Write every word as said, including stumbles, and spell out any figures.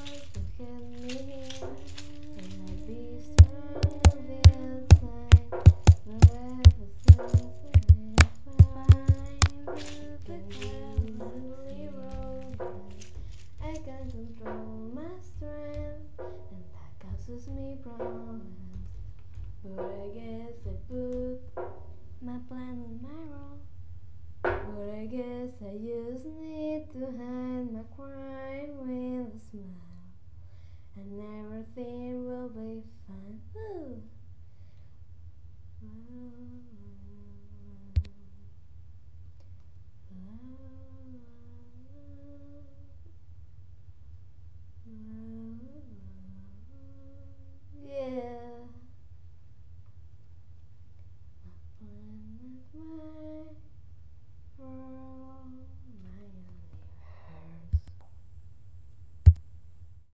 walls will hit me here, and I'd be strong inside. Whatever sounds when I find the easily romance. I can control my strength, and that causes me problems. But I guess I put my plan on my roll. But I guess I just need to hide my crime with a smile, and everything will be fine. Ooh. Well,